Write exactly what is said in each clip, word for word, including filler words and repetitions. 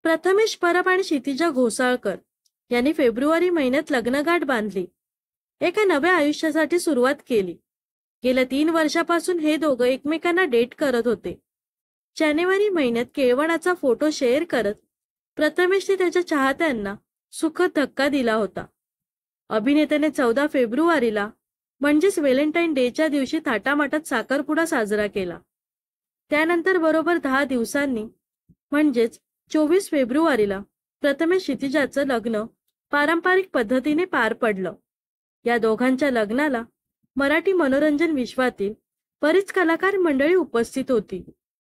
प्रथमेश परब आणि क्षितिजा घोसाळकर यांनी फेब्रुवारी महिन्यात लग्नगाठ बांधली. एका नव्या आयुष्यासाठी सुरुवात केली. गेल्या तीन वर्षापासून हे दोघं एकमेकांना डेट करत होते. जानेवारी महिन्यात केळवणाचा फोटो शेअर करत प्रथमेशने त्याच्या चाहत्यांना सुखद धक्का दिला होता. अभिनेत्याने चौदा फेब्रुवारीला म्हणजेच व्हॅलेंटाईन डेच्या दिवशी थाटामाटात साखरपुडा साजरा केला. त्यानंतर बरोबर दहा दिवसांनी म्हणजेच चोवीस फेब्रुवारीला प्रथमेश क्षितिजाचं लग्न पारंपरिक पद्धतीने पार पडलं. या दोघांच्या लग्नाला मराठी मनोरंजन विश्वातील बरीच कलाकार मंडळी उपस्थित होती.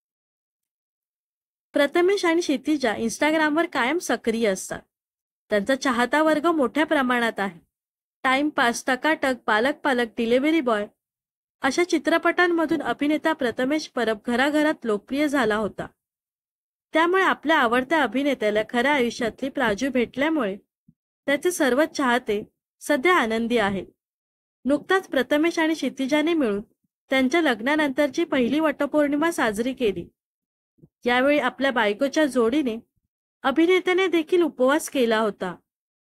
प्रथमेश आणि क्षितिजा इंस्टाग्रामवर कायम सक्रिय असतात. त्यांचा चाहता वर्ग मोठ्या प्रमाणात आहे. टाइमपास, टकाटक, पालक पालक, डिलिव्हरी बॉय अशा चित्रपटांमधून अभिनेता प्रथमेश परब घराघरात लोकप्रिय झाला होता. त्यामुळे आपल्या आवडत्या अभिनेत्याला खऱ्या आयुष्यातली प्राजू भेटल्यामुळे त्याचे सर्वच चाहते सध्या आनंदी आहेत. नुकताच प्रथमेश आणि क्षितिजाने मिळून त्यांच्या लग्नानंतरची पहिली वटपौर्णिमा साजरी केली. यावेळी आपल्या बायकोच्या जोडीने अभिनेत्याने देखील उपवास केला होता.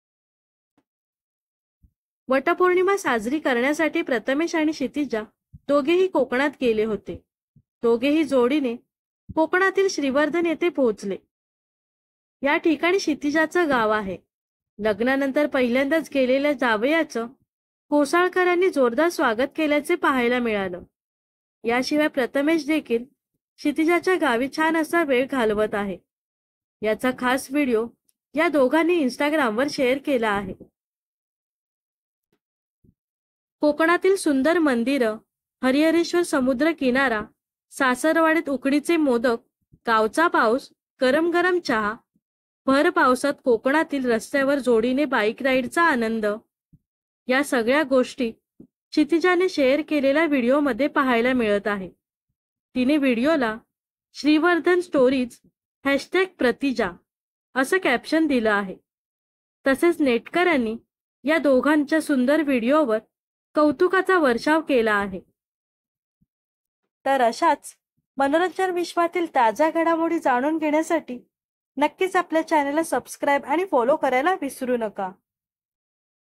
वटपौर्णिमा साजरी करण्यासाठी प्रथमेश आणि क्षितिजा दोघेही कोकणात गेले होते. दोघेही जोडीने कोकणातील श्रीवर्धन येथे पोहोचले. या ठिकाणी क्षितिजाचं गाव आहे. लग्नानंतर पहिल्यांदाच गेलेल्या जावयाचं घोसाळकरांनी जोरदार स्वागत केल्याचे पाहायला मिळालं. याशिवाय प्रथमेश देखील क्षितिजाच्या गावी छान असा वेळ घालवत आहे. याचा खास व्हिडिओ या दोघांनी इंस्टाग्रामवर शेअर केला आहे. कोकणातील सुंदर मंदिरं, हरिहरेश्वर समुद्र किनारा, सासरवाडीत उकडीचे मोदक, गावचा पाऊस, गरम गरम चहा, भर पावसात कोकणातील रस्त्यावर जोडीने बाईक राईडचा आनंद, या सगळ्या गोष्टी क्षितिजाने शेअर केलेल्या व्हिडिओमध्ये पाहायला मिळत आहे. तिने व्हिडिओला श्रीवर्धन स्टोरीज हॅशटॅग प्रतिजा असं कॅप्शन दिलं आहे. तसेच नेटकऱ्यांनी या दोघांच्या सुंदर व्हिडिओवर कौतुकाचा वर्षाव केला आहे. तर अशाच मनोरंजन विश्वातील ताज्या घडामोडी जाणून घेण्यासाठी नक्कीच आपल्या चॅनलला सबस्क्राईब आणि फॉलो करायला विसरू नका.